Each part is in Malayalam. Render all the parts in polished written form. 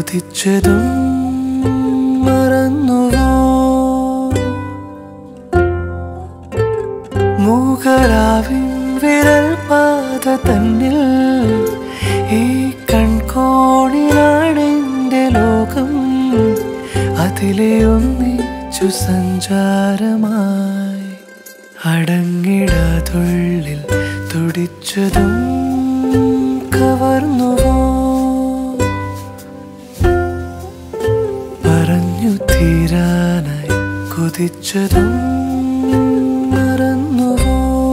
കൊതിച്ചതും മറന്നുവോ? മൂകരാവിൻ വിരൽ പാത തന്നിൽ ഈ കൺകോണിലാണെന്റെ ലോകം. അതിലെ ഒന്നിച്ചു സഞ്ചാരമായി അടങ്ങിടാതുള്ളിൽ തുടിച്ചതും കവർന്നുവോ? പറഞ്ഞു തീരാനായി കൊതിച്ചതും മറന്നുവോ?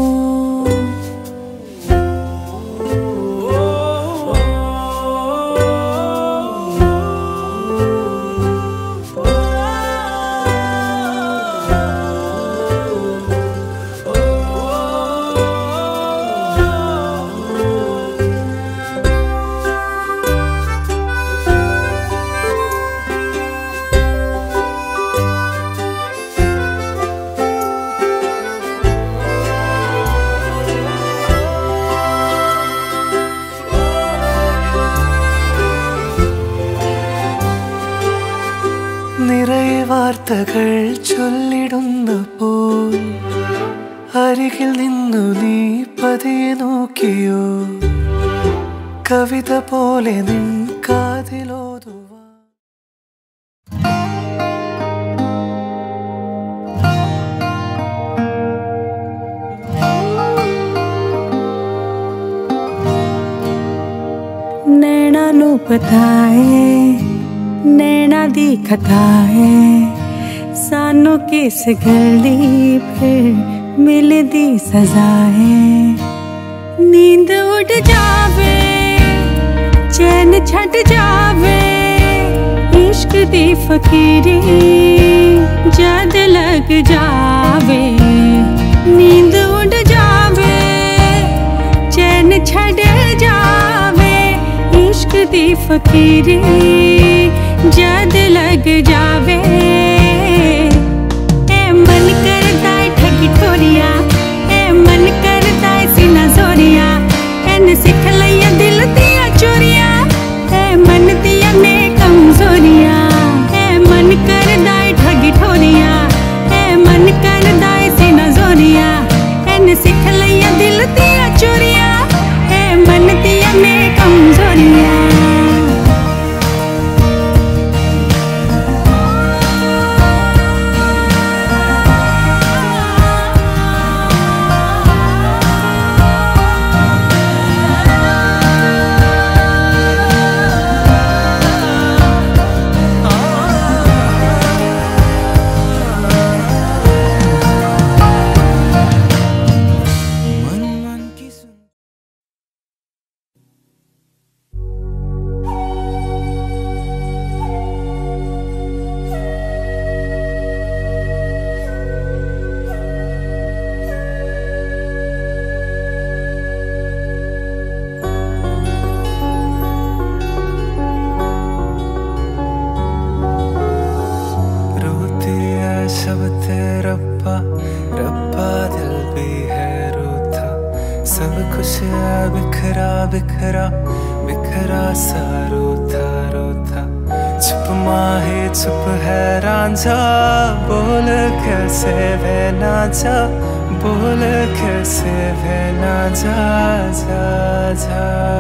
നിറയെ വാർത്തകൾ ചൊല്ലിടുന്നപ്പോൾ അരികിൽ നിന്നു നീ പതിയെ നോക്കിയോ? കവിത പോലെ നിൻ കാതിലോതുവാ. नैना नु बताए नैना दिखता है सानू किस गली फिर मिलदी सजा है। नींद उड़ जावे चैन छट जावे इश्क दी फकीरी जद लग जावे। नींद उड़ जावे चैन छट जावे इश्क दी फकीरी जद लग जावे। ए मन करता है ठगी ठोरिया ए मन करता है सीना जोरिया एन सिख लिया दिल दिया चोरिया ए मन दिया ने कमजोरिया। ए मन करता है ठगी ठोरिया ए मन करता है सीना जोरिया एन सिख लिया दिल दिया चोरिया ए मन दिया ने कमजोरिया। रब्बा दिल भी है रूठा सब कुछ बिखरा बिखरा बिखरा सा रूठा रूठा। चुप माहे चुप है रांझा बोल कैसे वे ना जा बोल कैसे वे ना जा जा जा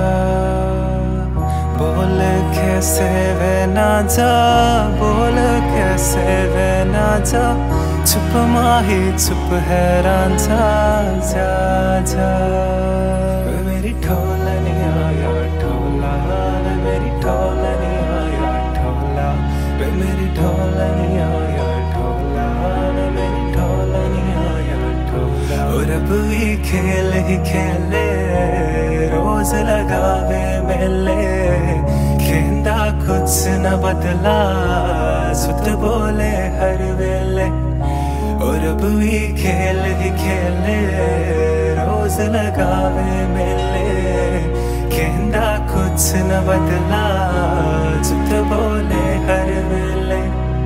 बोल कैसे वे ना जा बोल कैसे वे ना जा। चुप माही चुप है रांझा जा जा। मेरी ढोलनिया या ढोला मेरी ढोलनिया या ढोला मेरी ढोलनिया या ढोला मेरी ढोलनिया या ढोला। और अब भी खेल ही खेले रोज लगावे मेले खेंदा कुछ न बदला सुत बोले हर वेले। और अब भी खेल ही खेले रोज लगावे मेले कहंदा कुछ न बदला झूठ बोले हर वेले।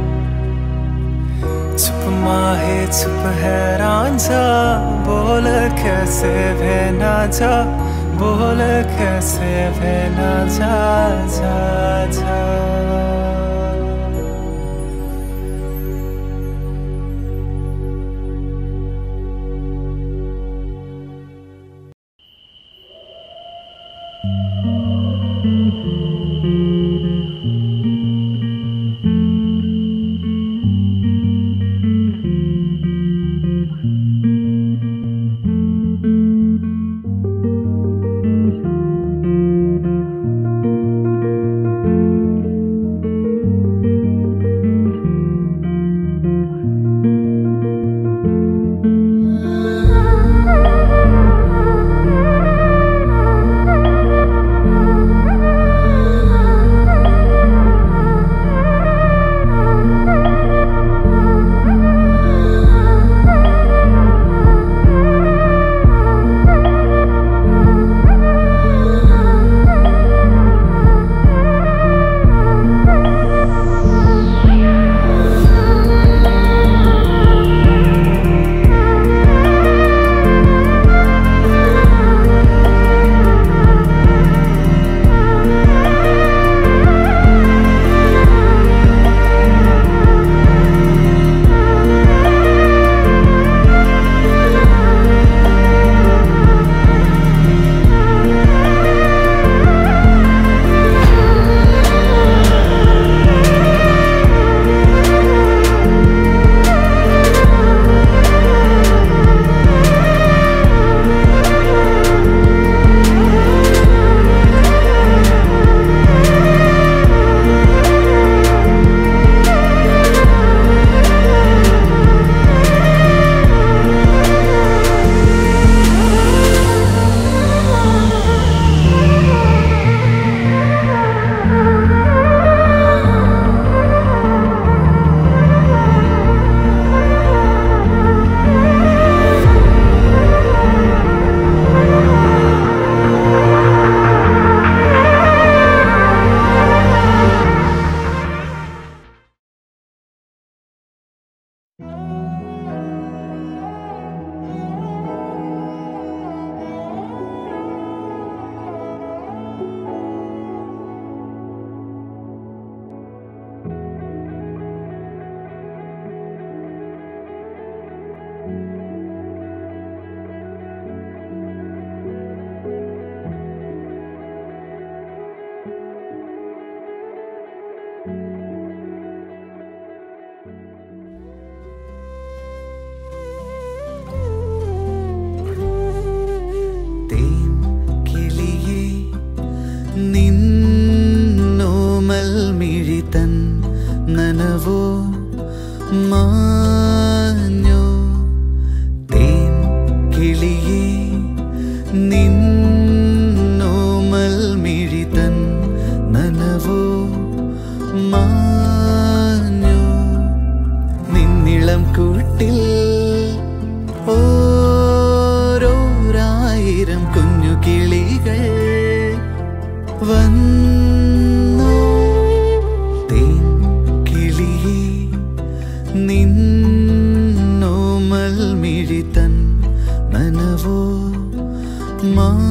चुप माहे चुप है रांझा बोल कैसे वे ना जा बोल कैसे वे ना जा जा जा। നനവോ മാഞ്ഞോ തേൻ കിളിയേ നിന്നോമൽ മിഴിതൻ നനവോ മാഞ്ഞോ നിന്നിളം കൂട്ടിൽ ഓരോരായിരം കുഞ്ഞു കിളികൾ വന്നോ തേൻ കിളിയേ നിന്നോമൽ മിഴിതൻ നനവോ മാഞ്ഞോ